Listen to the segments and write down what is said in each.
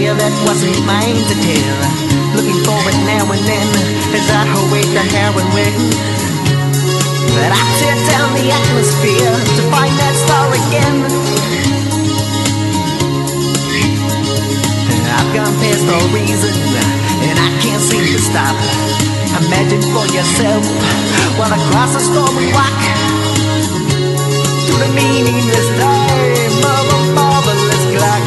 tale that wasn't mine to tell. Looking forward now and then as I await the how and when. But I tear down the atmosphere to find that star again. I've gone past all reason and I can't seem to stop. Imagine for yourself while across a stormy walk through the meaningless time of a marvelous clock.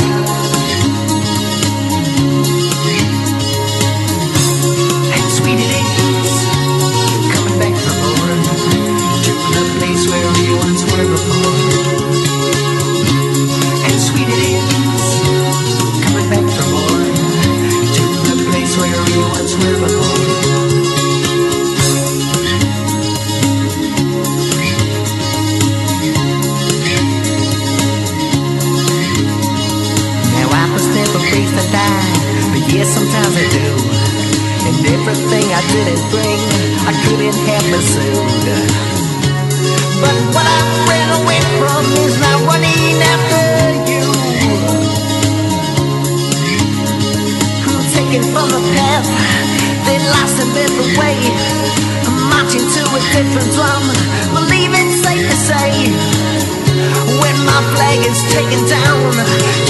And sweet it is, coming back from more to the place where we once were before. And sweet it is, coming back from more to the place where we once were before. To die, but yes, sometimes I do. And everything I didn't bring, I couldn't have pursued. But what I ran away from is now running after you. Who've taken from the path, they lost and led the way, marching to a different drum. Believe it's safe to say, when my flag is taken down,